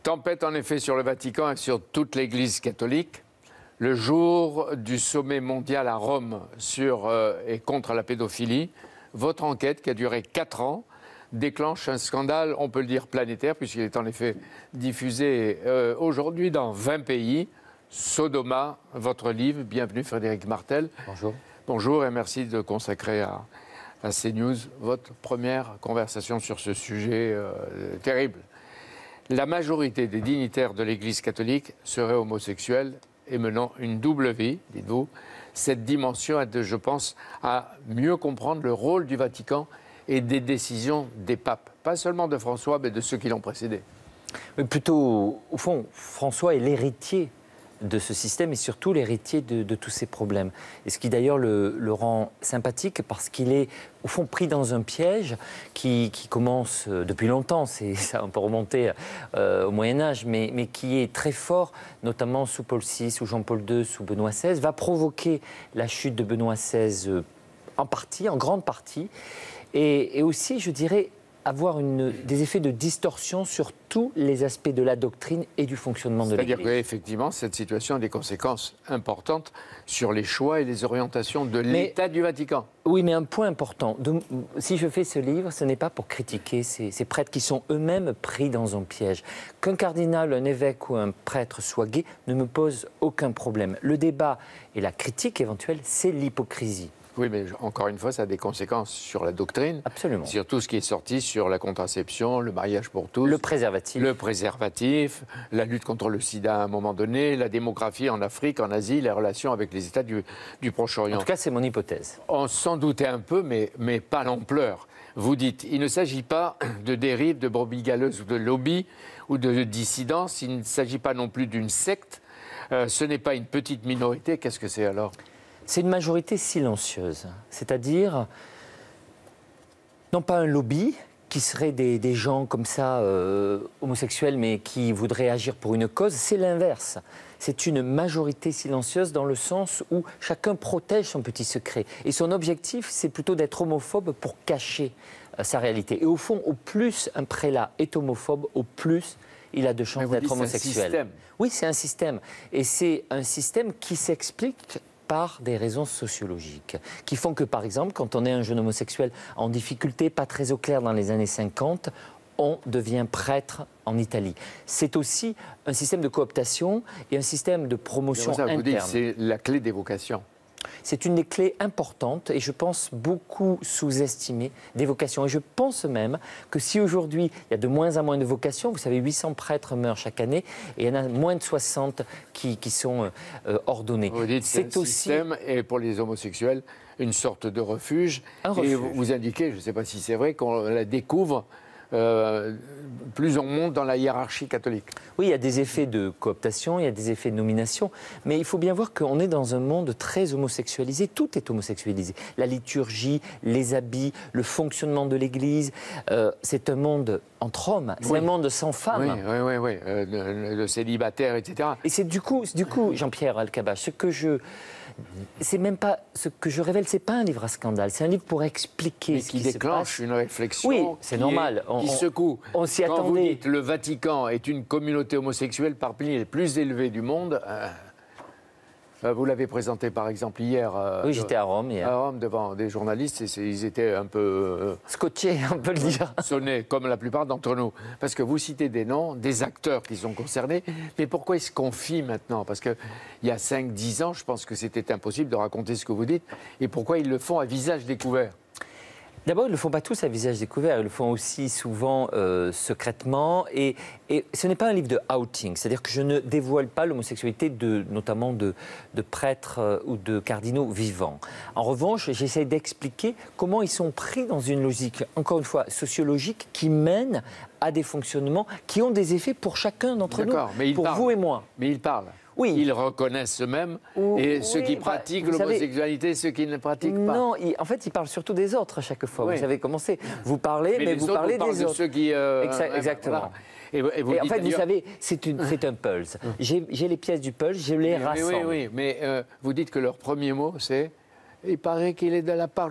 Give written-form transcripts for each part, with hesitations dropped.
Tempête en effet sur le Vatican et sur toute l'Église catholique. Le jour du sommet mondial à Rome sur et contre la pédophilie, votre enquête, qui a duré 4 ans, déclenche un scandale, on peut le dire planétaire, puisqu'il est en effet diffusé aujourd'hui dans 20 pays. Sodoma, votre livre. Bienvenue Frédéric Martel. Bonjour. Bonjour et merci de consacrer à CNews votre première conversation sur ce sujet terrible. La majorité des dignitaires de l'Église catholique seraient homosexuels et menant une double vie, dites-vous. Cette dimension aide, je pense, à mieux comprendre le rôle du Vatican et des décisions des papes. Pas seulement de François, mais de ceux qui l'ont précédé. Mais plutôt, au fond, François est l'héritier de ce système et surtout l'héritier de tous ces problèmes. Et ce qui d'ailleurs le rend sympathique parce qu'il est au fond pris dans un piège qui commence depuis longtemps, ça on peut remonter au Moyen-Âge, mais qui est très fort, notamment sous Paul VI, sous Jean-Paul II, sous Benoît XVI, va provoquer la chute de Benoît XVI en grande partie, et aussi, je dirais, avoir des effets de distorsion sur tous les aspects de la doctrine et du fonctionnement de l'Église. C'est-à-dire qu'effectivement, cette situation a des conséquences importantes sur les choix et les orientations de l'État du Vatican. Oui, mais un point important. Si je fais ce livre, ce n'est pas pour critiquer ces prêtres qui sont eux-mêmes pris dans un piège. Qu'un cardinal, un évêque ou un prêtre soit gay ne me pose aucun problème. Le débat et la critique éventuelle, c'est l'hypocrisie. Oui, mais encore une fois, ça a des conséquences sur la doctrine. Absolument. Sur tout ce qui est sorti sur la contraception, le mariage pour tous. Le préservatif. Le préservatif, la lutte contre le sida à un moment donné, la démographie en Afrique, en Asie, les relations avec les États du Proche-Orient. En tout cas, c'est mon hypothèse. On s'en doutait un peu, mais pas l'ampleur. Vous dites, il ne s'agit pas de dérive, de brebis galeuses ou de lobby ou de dissidence. Il ne s'agit pas non plus d'une secte. Ce n'est pas une petite minorité. Qu'est-ce que c'est alors ? C'est une majorité silencieuse, c'est-à-dire, non pas un lobby, qui seraient des gens comme ça, homosexuels, mais qui voudraient agir pour une cause, c'est l'inverse. C'est une majorité silencieuse dans le sens où chacun protège son petit secret. Et son objectif, c'est plutôt d'être homophobe pour cacher sa réalité. Et au fond, au plus un prélat est homophobe, au plus il a de chances d'être homosexuel. C'est un système. Oui, c'est un système. Et c'est un système qui s'explique par des raisons sociologiques, qui font que, par exemple, quand on est un jeune homosexuel en difficulté, pas très au clair dans les années 50, on devient prêtre en Italie. C'est aussi un système de cooptation et un système de promotion interne. Vous dites c'est la clé des vocations. C'est une des clés importantes et je pense beaucoup sous-estimées des vocations. Et je pense même que si aujourd'hui il y a de moins en moins de vocations, vous savez 800 prêtres meurent chaque année et il y en a moins de 60 qui sont ordonnés. Vous dites c'est aussi système et pour les homosexuels une sorte de refuge. Et vous indiquez, je ne sais pas si c'est vrai, qu'on la découvre plus on monte dans la hiérarchie catholique. Oui, il y a des effets de cooptation, il y a des effets de nomination, mais il faut bien voir qu'on est dans un monde très homosexualisé, tout est homosexualisé. La liturgie, les habits, le fonctionnement de l'Église, c'est un monde entre hommes, c'est un monde sans femmes. Oui, le célibataire, etc. Et c'est du coup Jean-Pierre Alcabache, c'est même pas ce que je révèle, c'est pas un livre à scandale, c'est un livre pour expliquer ce qui déclenche une réflexion. Oui, c'est normal. Qui secoue. On s'y attendait. Quand vous dites le Vatican est une communauté homosexuelle parmi les plus élevées du monde, vous l'avez présenté par exemple hier. Oui, j'étais à Rome hier. À Rome devant des journalistes et ils étaient un peu scotchés, on peut le dire. Sonnés comme la plupart d'entre nous, parce que vous citez des noms, des acteurs qui sont concernés. Mais pourquoi ils se confient maintenant? Parce que il y a 5-10 ans, je pense que c'était impossible de raconter ce que vous dites. Et pourquoi ils le font à visage découvert? D'abord, ils ne le font pas tous à visage découvert, ils le font aussi souvent secrètement. Et ce n'est pas un livre de outing, c'est-à-dire que je ne dévoile pas l'homosexualité notamment de prêtres ou de cardinaux vivants. En revanche, j'essaie d'expliquer comment ils sont pris dans une logique, encore une fois, sociologique, qui mène à des fonctionnements qui ont des effets pour chacun d'entre nous, pour vous et moi. Mais ils parlent. Oui. Ils reconnaissent eux-mêmes et ceux qui pratiquent l'homosexualité, ceux qui ne pratiquent pas. Non, en fait, ils parlent surtout des autres à chaque fois. Oui. Vous savez comment c'est. Vous parlez, mais vous parlez des autres. De ceux qui, exactement. Voilà. Et en fait, vous savez, c'est un pulse. J'ai les pièces du pulse, je les rassemble. Oui, mais vous dites que leur premier mot, c'est « il paraît qu'il est de la paroisse ».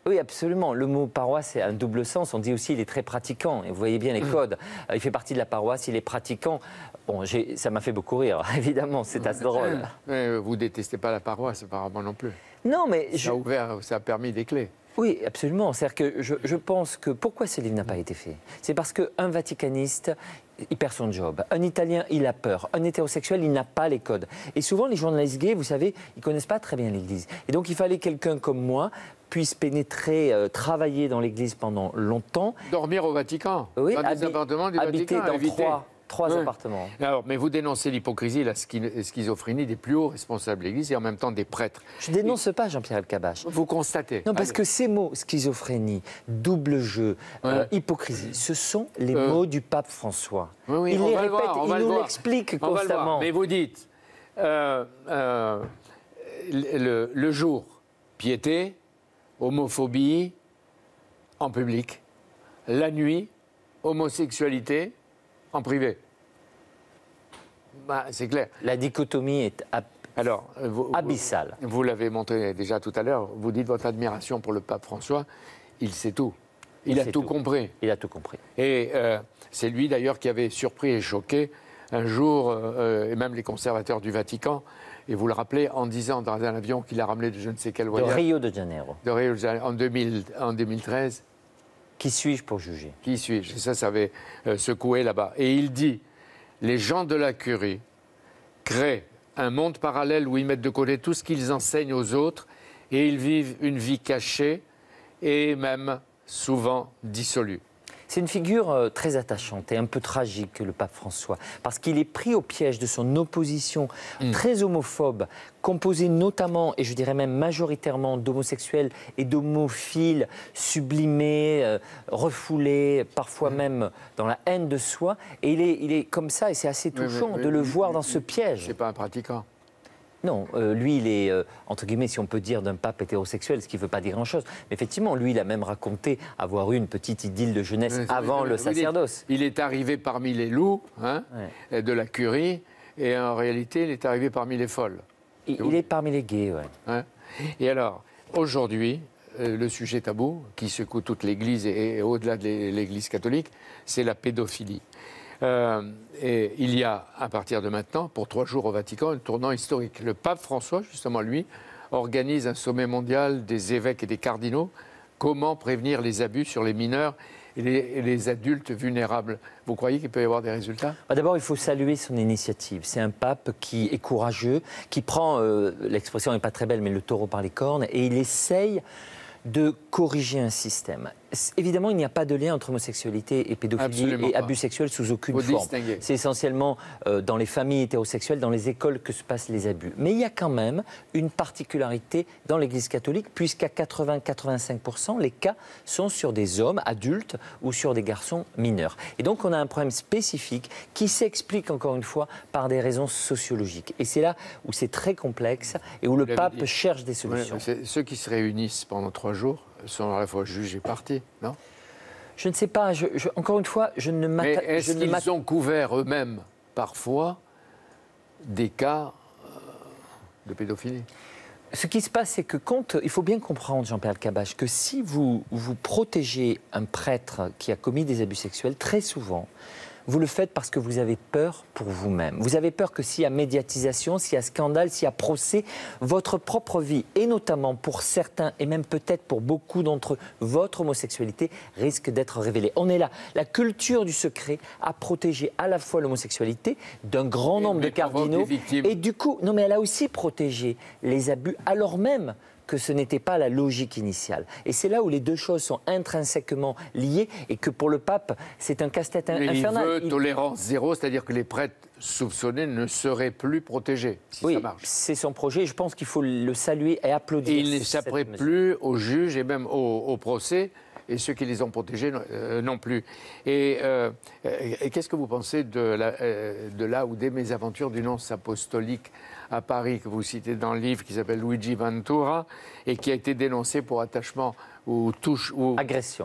Oui, absolument. Le mot paroisse a un double sens. On dit aussi qu'il est très pratiquant. Et vous voyez bien les codes. Il fait partie de la paroisse, il est pratiquant. Bon, ça m'a fait beaucoup rire, évidemment, c'est assez drôle. Mais vous détestez pas la paroisse, apparemment non plus. Non, mais... Ça a permis des clés. Oui, absolument. C'est-à-dire que je pense que... Pourquoi ce livre n'a pas été fait? C'est parce qu'un vaticaniste, il perd son job. Un Italien, il a peur. Un hétérosexuel, il n'a pas les codes. Et souvent, les journalistes gays, vous savez, ils ne connaissent pas très bien l'Église. Et donc, il fallait quelqu'un comme moi puisse pénétrer, travailler dans l'Église pendant longtemps. Dormir au Vatican, oui, dans des appartements du habiter Vatican. Dans trois appartements. Alors, mais vous dénoncez l'hypocrisie, la schizophrénie des plus hauts responsables de l'Église et en même temps des prêtres. Je ne dénonce pas Jean-Pierre Elkabbach. Vous constatez. Non, parce que ces mots, schizophrénie, double jeu, hypocrisie, ce sont les mots du pape François. Oui, il les répète, il nous l'explique constamment. Mais vous dites, le jour, piété, homophobie en public. La nuit, homosexualité en privé. Bah, c'est clair. La dichotomie est abyssale. Vous l'avez montré déjà tout à l'heure. Vous dites votre admiration pour le pape François. Il sait tout. Il a tout compris. Il a tout compris. Et c'est lui d'ailleurs qui avait surpris et choqué un jour, et même les conservateurs du Vatican, et vous le rappelez, en disant dans un avion qu'il a ramené de je ne sais quel voyage. De Rio de Janeiro. De Rio de Janeiro, en 2013. Qui suis-je pour juger? Qui suis-je? Ça avait secoué là-bas. Et il dit, les gens de la curie créent un monde parallèle où ils mettent de côté tout ce qu'ils enseignent aux autres et ils vivent une vie cachée et même souvent dissolue. C'est une figure très attachante et un peu tragique, le pape François, parce qu'il est pris au piège de son opposition très homophobe, composée notamment, et je dirais même majoritairement, d'homosexuels et d'homophiles sublimés, refoulés, parfois même dans la haine de soi. Et il est comme ça, et c'est assez touchant de le voir dans ce piège. C'est pas un pratiquant. Non, lui, il est, entre guillemets, si on peut dire, d'un pape hétérosexuel, ce qui ne veut pas dire grand-chose. Mais effectivement, lui, il a même raconté avoir eu une petite idylle de jeunesse avant le sacerdoce. Il est arrivé parmi les loups de la curie, et en réalité, il est arrivé parmi les folles. Il est parmi les gays, oui. Et alors, aujourd'hui, le sujet tabou, qui secoue toute l'Église et au-delà de l'Église catholique, c'est la pédophilie. Et il y a, à partir de maintenant, pour 3 jours au Vatican, un tournant historique. Le pape François, justement, lui, organise un sommet mondial des évêques et des cardinaux. Comment prévenir les abus sur les mineurs et les adultes vulnérables? Vous croyez qu'il peut y avoir des résultats? D'abord, il faut saluer son initiative. C'est un pape qui est courageux, qui prend, l'expression n'est pas très belle, mais le taureau par les cornes, et il essaye de corriger un système. Évidemment, il n'y a pas de lien entre homosexualité et pédophilie et abus sexuels sous aucune forme. C'est essentiellement dans les familles hétérosexuelles, dans les écoles que se passent les abus. Mais il y a quand même une particularité dans l'Église catholique, puisqu'à 80-85%, les cas sont sur des hommes adultes ou sur des garçons mineurs. Et donc, on a un problème spécifique qui s'explique, encore une fois, par des raisons sociologiques. Et c'est là où c'est très complexe et où le pape cherche des solutions. Ceux qui se réunissent pendant 3 jours sont à la fois juges et partis, non? Je ne sais pas. Encore une fois, je ne m'attends pas. Mais est-ce qu'ils ont couvert eux-mêmes, parfois, des cas de pédophilie? Ce qui se passe, c'est que il faut bien comprendre, Jean-Pierre Elkabbach, que si vous protégez un prêtre qui a commis des abus sexuels, très souvent, vous le faites parce que vous avez peur pour vous-même. Vous avez peur que s'il y a médiatisation, s'il y a scandale, s'il y a procès, votre propre vie, et notamment pour certains, et même peut-être pour beaucoup d'entre eux, votre homosexualité risque d'être révélée. On est là. La culture du secret a protégé à la fois l'homosexualité d'un grand nombre de cardinaux, et du coup, non mais elle a aussi protégé les abus, alors même que ce n'était pas la logique initiale. Et c'est là où les deux choses sont intrinsèquement liées et que pour le pape, c'est un casse-tête infernal. Il veut tolérance zéro, c'est-à-dire que les prêtres soupçonnés ne seraient plus protégés, si ça marche. C'est son projet. Je pense qu'il faut le saluer et applaudir. Et il ne s'apprête plus aux juges et même au procès, et ceux qui les ont protégés non plus. Et qu'est-ce que vous pensez de là où des mésaventures du nonce apostolique à Paris, que vous citez dans le livre, qui s'appelle Luigi Ventura, et qui a été dénoncé pour attachement ou touche... agression.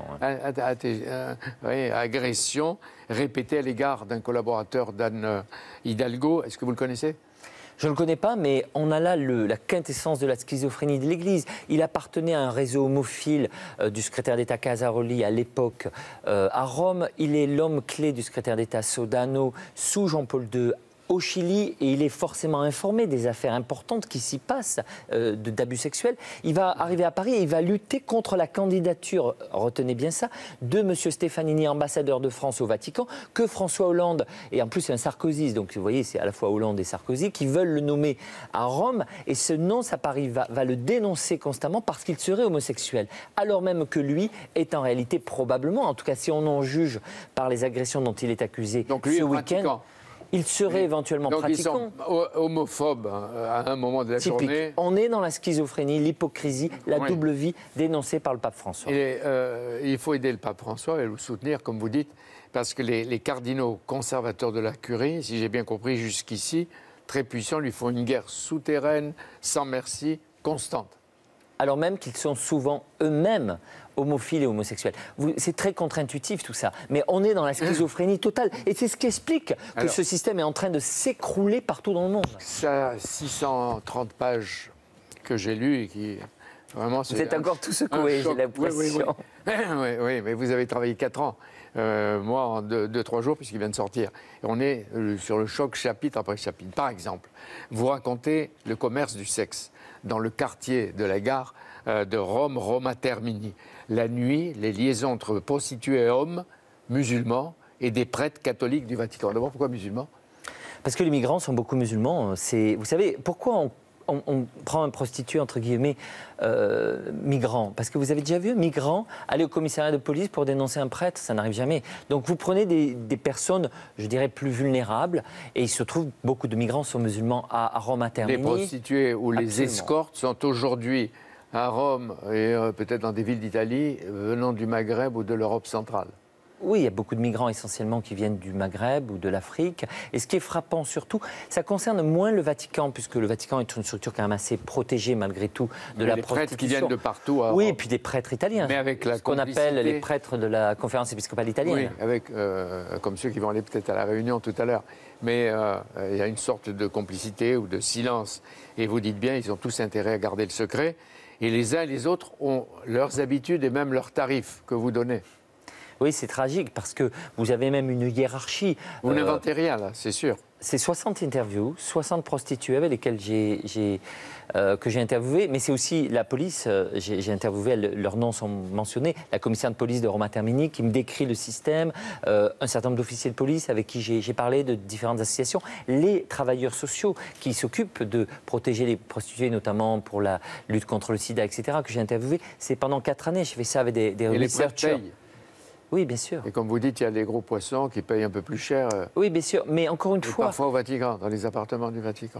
Agression répétée à l'égard d'un collaborateur d'Anne Hidalgo. Est-ce que vous le connaissez? Je ne le connais pas, mais on a là la quintessence de la schizophrénie de l'Église. Il appartenait à un réseau homophile du secrétaire d'État Casaroli à l'époque à Rome. Il est l'homme clé du secrétaire d'État Sodano sous Jean-Paul II au Chili, et il est forcément informé des affaires importantes qui s'y passent d'abus sexuels. Il va arriver à Paris et il va lutter contre la candidature, retenez bien ça, de M. Stefanini, ambassadeur de France au Vatican, que François Hollande, et en plus c'est un Sarkozy, donc vous voyez c'est à la fois Hollande et Sarkozy, qui veulent le nommer à Rome, et ce nonce à Paris va le dénoncer constamment parce qu'il serait homosexuel, alors même que lui est en réalité probablement, en tout cas si on en juge par les agressions dont il est accusé ce week-end, il serait éventuellement pratiquant. Donc ils sont homophobes à un moment de la journée. On est dans la schizophrénie, l'hypocrisie, la double vie dénoncée par le pape François. Et il faut aider le pape François et le soutenir, comme vous dites, parce que les cardinaux conservateurs de la curie, si j'ai bien compris jusqu'ici, très puissants, lui font une guerre souterraine, sans merci, constante. Alors même qu'ils sont souvent eux-mêmes homophiles et homosexuels. C'est très contre-intuitif tout ça, mais on est dans la schizophrénie totale. Et c'est ce qui explique que ce système est en train de s'écrouler partout dans le monde. Ça, 630 pages que j'ai lues et qui... Vraiment, vous êtes encore tout secoué, j'ai l'impression. Oui, mais vous avez travaillé 4 ans. Moi, en 2-3 jours, puisqu'il vient de sortir. Et on est sur le choc chapitre après chapitre. Par exemple, vous racontez le commerce du sexe dans le quartier de la gare de Rome, Roma Termini. La nuit, les liaisons entre prostituées et hommes musulmans et des prêtres catholiques du Vatican. D'abord, pourquoi musulmans? Parce que les migrants sont beaucoup musulmans. Vous savez, pourquoi on prend un prostitué, entre guillemets, migrant? Parce que vous avez déjà vu un migrant aller au commissariat de police pour dénoncer un prêtre? Ça n'arrive jamais. Donc vous prenez des personnes, je dirais, plus vulnérables, et il se trouve beaucoup de migrants sont musulmans à Roma Termini. Les prostituées ou les escortes sont aujourd'hui à Rome et peut-être dans des villes d'Italie venant du Maghreb ou de l'Europe centrale. Oui, il y a beaucoup de migrants essentiellement qui viennent du Maghreb ou de l'Afrique. Et ce qui est frappant surtout, ça concerne moins le Vatican, puisque le Vatican est une structure quand même assez protégée malgré tout de la prostitution. Prêtres qui viennent de partout. Oui, et puis des prêtres italiens. Mais avec la ce qu'on appelle les prêtres de la conférence épiscopale italienne. Oui, avec, comme ceux qui vont aller peut-être à la Réunion tout à l'heure. Mais il y a une sorte de complicité ou de silence. Et vous dites bien, ils ont tous intérêt à garder le secret. Et les uns et les autres ont leurs habitudes et même leurs tarifs que vous donnez. Oui, c'est tragique parce que vous avez même une hiérarchie. Vous n'inventez rien, là, c'est sûr. C'est 60 interviews, 60 prostituées avec lesquelles que j'ai interviewé, mais c'est aussi la police. J'ai interviewé, leurs noms sont mentionnés, la commissaire de police de Roma Termini qui me décrit le système, un certain nombre d'officiers de police avec qui j'ai parlé de différentes associations, les travailleurs sociaux qui s'occupent de protéger les prostituées, notamment pour la lutte contre le sida, etc., que j'ai interviewé. C'est pendant 4 années, je fais ça avec des researchers. Oui, bien sûr. Et comme vous dites, il y a les gros poissons qui payent un peu plus cher. Oui, bien sûr. Mais encore une fois... Parfois au Vatican, dans les appartements du Vatican.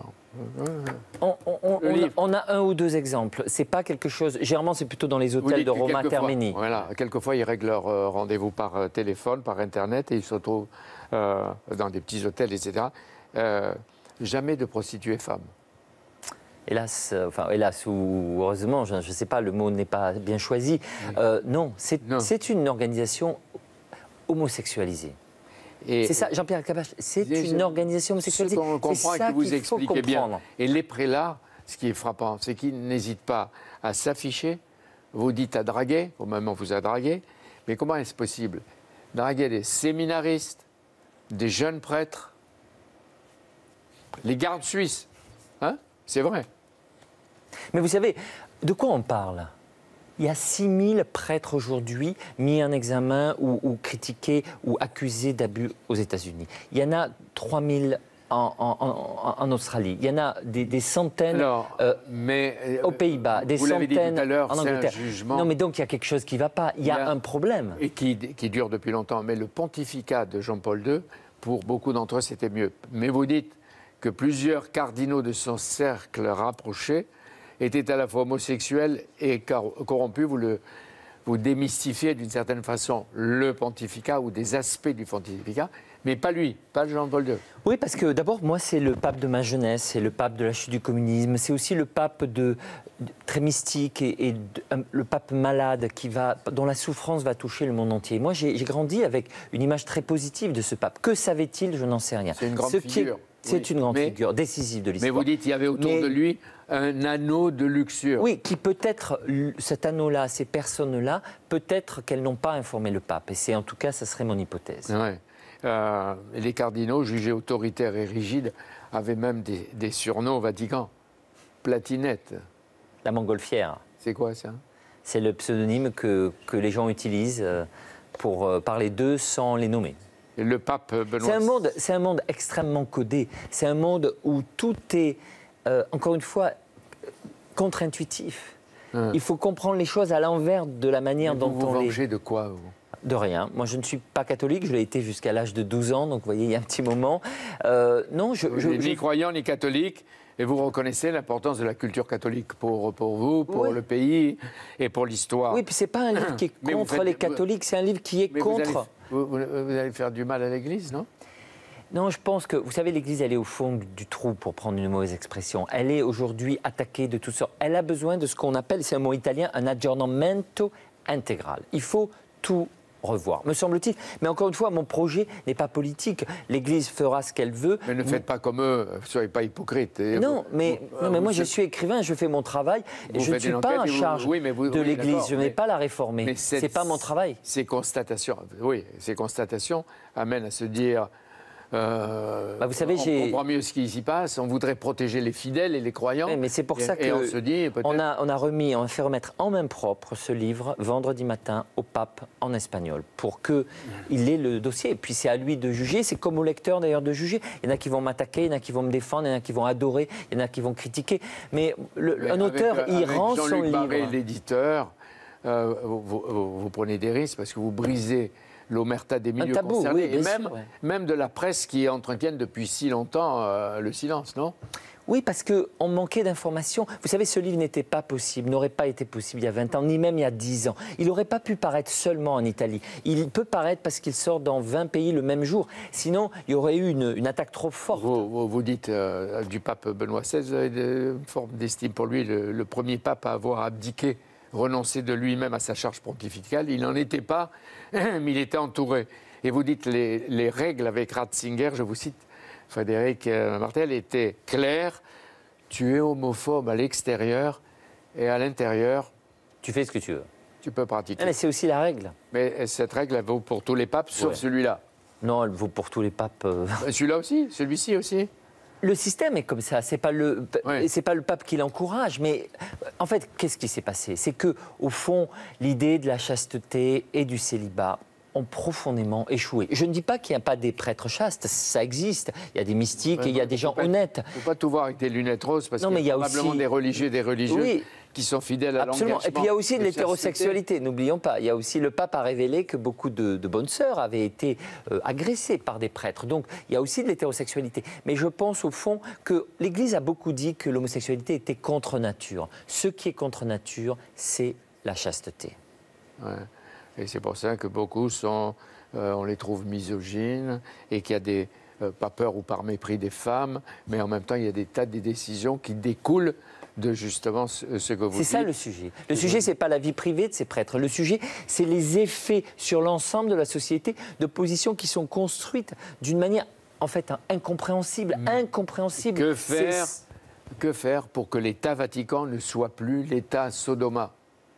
On a 1 ou 2 exemples. C'est pas quelque chose... Généralement, c'est plutôt dans les hôtels de Roma Termini. Voilà. Quelquefois, ils règlent leur rendez-vous par téléphone, par Internet, et ils se retrouvent dans des petits hôtels, etc. Jamais de prostituées femmes. Hélas, ou heureusement, je ne sais pas, le mot n'est pas bien choisi. Non, c'est une organisation homosexualisée. C'est ça, Jean-Pierre Elkabbach, c'est une organisation homosexualisée. Ce qu'on comprend et que vous expliquez bien. Et les prélats, ce qui est frappant, c'est qu'ils n'hésitent pas à s'afficher. Vous dites à draguer, au moment où vous a dragué, mais comment est-ce possible? Draguer des séminaristes, des jeunes prêtres, les gardes suisses, hein? C'est vrai. Mais vous savez, de quoi on parle? Il y a 6000 prêtres aujourd'hui mis en examen ou critiqués ou accusés d'abus aux États-Unis. Il y en a 3000 en Australie. Il y en a des centaines aux Pays-Bas, des centaines en Angleterre. Non, mais donc il y a quelque chose qui ne va pas. Il y a un problème. Et qui dure depuis longtemps. Mais le pontificat de Jean-Paul II, pour beaucoup d'entre eux, c'était mieux. Mais vous dites que plusieurs cardinaux de son cercle rapproché étaient à la fois homosexuels et corrompus. Vous démystifiez d'une certaine façon le pontificat ou des aspects du pontificat, mais pas lui, pas Jean-Paul II. Oui, parce que d'abord, moi, c'est le pape de ma jeunesse, c'est le pape de la chute du communisme, c'est aussi le pape très mystique et le pape malade dont la souffrance va toucher le monde entier. Moi, j'ai grandi avec une image très positive de ce pape. Que savait-il? Je n'en sais rien. C'est une grande figure. C'est une grande figure décisive de l'histoire. Mais vous dites qu'il y avait autour de lui un anneau de luxure. Oui, qui peut-être, cet anneau-là, ces personnes-là, peut-être qu'elles n'ont pas informé le pape. Et c'est en tout cas, ça serait mon hypothèse. Ouais. Les cardinaux, jugés autoritaires et rigides, avaient même des surnoms au Vatican. Platinette. La montgolfière. C'est quoi ça? C'est le pseudonyme que les gens utilisent pour parler d'eux sans les nommer. Et le pape Benoît... C'est un monde extrêmement codé. C'est un monde où tout est, encore une fois, contre-intuitif. Il faut comprendre les choses à l'envers de la manière dont vous on les... Vous vengez de quoi, vous? De rien. Moi, je ne suis pas catholique. Je l'ai été jusqu'à l'âge de 12 ans. Donc, vous voyez, il y a un petit moment. Non, ni croyant, ni catholique. Et vous reconnaissez l'importance de la culture catholique pour vous, pour le pays et pour l'histoire. Oui, puis c'est pas un livre qui est contre les catholiques. C'est un livre qui est contre... Vous allez faire du mal à l'Église, non? Non, je pense que, vous savez, l'Église, elle est au fond du trou, pour prendre une mauvaise expression. Elle est aujourd'hui attaquée de toutes sortes. Elle a besoin de ce qu'on appelle, c'est un mot italien, un aggiornamento intégral. Il faut tout revoir, me semble-t-il. Mais encore une fois, mon projet n'est pas politique. L'Église fera ce qu'elle veut. Mais ne faites pas comme eux, ne soyez pas hypocrite. Non, mais moi, je suis écrivain, je fais mon travail. Je ne suis pas en charge de l'Église. Je ne vais pas la réformer. Ce n'est pas mon travail. Ces constatations amènent à se dire... vous savez, on comprend mieux ce qui s'y passe, on voudrait protéger les fidèles et les croyants. Mais c'est pour ça qu'on a fait remettre en main propre ce livre vendredi matin au pape en espagnol pour qu'il ait le dossier. Et puis c'est à lui de juger, c'est comme au lecteur d'ailleurs de juger. Il y en a qui vont m'attaquer, il y en a qui vont me défendre, il y en a qui vont adorer, il y en a qui vont critiquer. Mais un auteur, il rend son livre. Jean-Luc Barré, l'éditeur, vous prenez des risques parce que vous brisez l'omerta des milieux concernés, et même de la presse qui entretiennent depuis si longtemps le silence, non? Oui, parce qu'on manquait d'informations. Vous savez, ce livre n'était pas possible, n'aurait pas été possible il y a 20 ans, ni même il y a 10 ans. Il n'aurait pas pu paraître seulement en Italie. Il peut paraître parce qu'il sort dans 20 pays le même jour. Sinon, il y aurait eu une attaque trop forte. Vous dites du pape Benoît XVI, vous avez une forme d'estime pour lui, le premier pape à avoir abdiqué, renoncé de lui-même à sa charge pontificale. Il n'en était pas, mais il était entouré. Et vous dites les règles avec Ratzinger, je vous cite, Frédéric Martel, étaient claires. Tu es homophobe à l'extérieur et à l'intérieur. Tu fais ce que tu veux. Tu peux pratiquer. Mais c'est aussi la règle. Mais cette règle, elle vaut pour tous les papes, sauf celui-là. Non, elle vaut pour tous les papes. Celui-là aussi? Celui-ci aussi? Le système est comme ça, c'est pas le pape qui l'encourage, mais en fait, qu'est-ce qui s'est passé? C'est que, au fond, l'idée de la chasteté et du célibat ont profondément échoué. Je ne dis pas qu'il n'y a pas des prêtres chastes, ça existe. Il y a des mystiques et il y a des gens honnêtes. Il ne faut pas tout voir avec des lunettes roses, parce qu'il y a probablement des religieux et des religieuses qui sont fidèles à l'engagement. Et puis il y a aussi de l'hétérosexualité, n'oublions pas. Il y a aussi, le pape a révélé que beaucoup de bonnes sœurs avaient été agressées par des prêtres. Donc il y a aussi de l'hétérosexualité. Mais je pense au fond que l'Église a beaucoup dit que l'homosexualité était contre nature. Ce qui est contre nature, c'est la chasteté. Ouais. Et c'est pour ça que beaucoup on les trouve misogynes et qu'il y a des, pas peur ou par mépris des femmes, mais en même temps, il y a des tas de décisions qui découlent de justement ce que vous dites. C'est ça le sujet. Le sujet, ce n'est pas la vie privée de ces prêtres. Le sujet, c'est les effets sur l'ensemble de la société de positions qui sont construites d'une manière, en fait, incompréhensible. Incompréhensible. Que faire pour que l'État Vatican ne soit plus l'État Sodoma?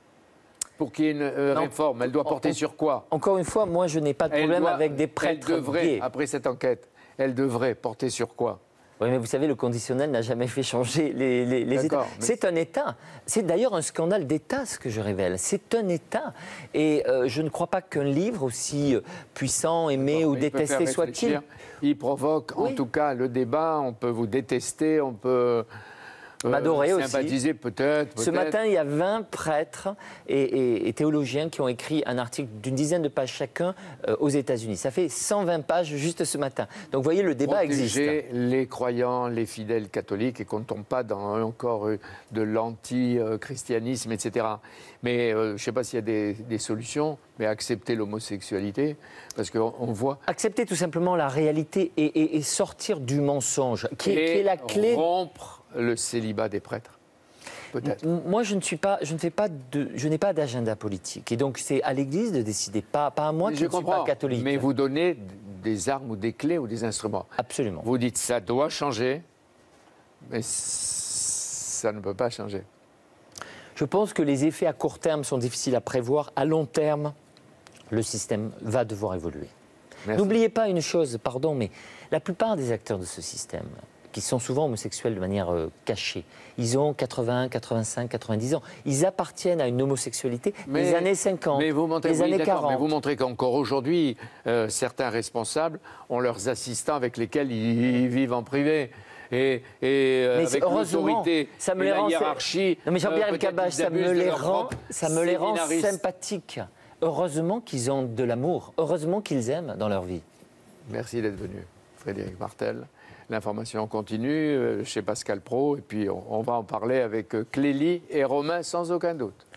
Pour qu'il y ait une réforme, elle doit porter sur quoi? Encore une fois, moi, je n'ai pas de problème avec des prêtres gays. Après cette enquête, elle devrait porter sur quoi? Oui, mais vous savez, le conditionnel n'a jamais fait changer les États. C'est un État. C'est d'ailleurs un scandale d'État, ce que je révèle. C'est un État. Et je ne crois pas qu'un livre, aussi puissant, aimé ou détesté soit-il... Il provoque, en tout cas, le débat. On peut vous détester, on peut... m'adorer aussi. Sympathiser peut-être. Ce matin, il y a 20 prêtres et théologiens qui ont écrit un article d'une dizaine de pages chacun aux États-Unis. Ça fait 120 pages juste ce matin. Donc vous voyez, le débat existe. Protéger les croyants, les fidèles catholiques, et qu'on ne tombe pas dans encore de l'anti-christianisme, etc. Mais je ne sais pas s'il y a des solutions, mais accepter l'homosexualité, parce qu'on voit... Accepter tout simplement la réalité et sortir du mensonge, qui est la clé... rompre le célibat des prêtres. peut-être. Moi, je n'ai pas d'agenda politique. Et donc, c'est à l'Église de décider, pas à moi qui ne suis pas catholique. Mais vous donnez des armes ou des clés ou des instruments. Absolument. Vous dites ça doit changer, mais ça ne peut pas changer. Je pense que les effets à court terme sont difficiles à prévoir. À long terme, le système va devoir évoluer. N'oubliez pas une chose, pardon, mais la plupart des acteurs de ce système, qui sont souvent homosexuels de manière cachée, ils ont 80, 85, 90 ans. Ils appartiennent à une homosexualité des années 50, des années 40. Mais vous montrez qu'encore aujourd'hui, certains responsables ont leurs assistants avec lesquels ils vivent en privé. Et avec l'autorité et la hiérarchie... Non mais Jean-Pierre Elkabbach, ça me les rend sympathiques. Heureusement qu'ils ont de l'amour, heureusement qu'ils aiment dans leur vie. Merci d'être venu, Frédéric Martel. L'information continue chez Pascal Praud, et puis on va en parler avec Clélie et Romain sans aucun doute.